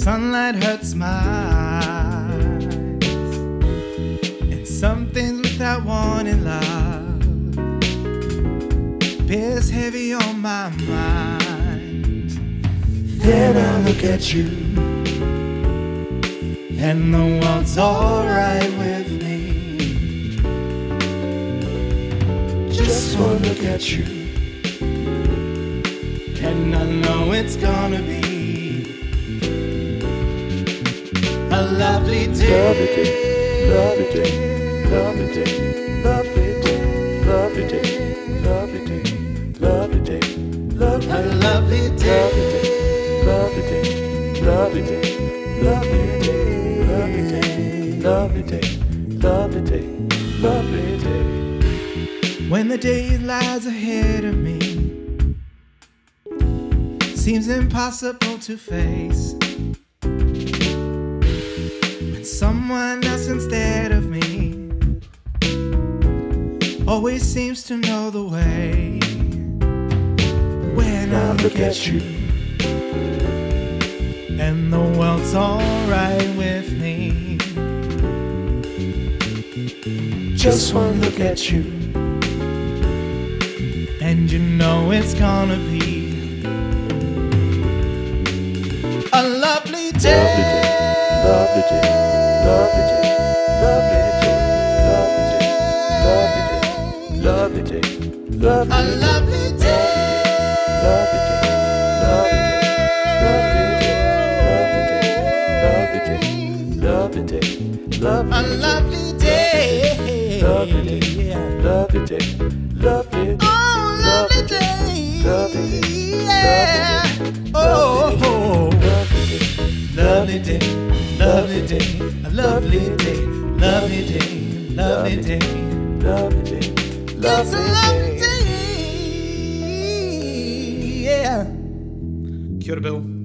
sunlight hurts my eyes, and some things without wanting love bears heavy on my mind. Then I look at you, and the world's alright with me. Just one look at you, and I know it's gonna be a lovely day. Lovely day, lovely day, lovely day, lovely day, lovely day, lovely day, lovely day, a lovely day, lovely day, lovely day, lovely day, lovely day, lovely day, lovely day, lovely day. When the day lies ahead of me seems impossible to face, when someone else instead of me always seems to know the way. When I look at you, and the world's alright with me. Just one look at you, and you know it's gonna be a lovely day. Lovely day, lovely day, lovely day, lovely day, lovely day, lovely day, a lovely day, lovely day, lovely day, lovely day, lovely day, lovely day, a lovely day, lovely day, lovely day, lovely day, oh lovely day, lovely day, yeah, oh lovely day, lovely day, a lovely day, lovely day, lovely day, lovely day, it's a lovely day, yeah. Kia ora, Bill.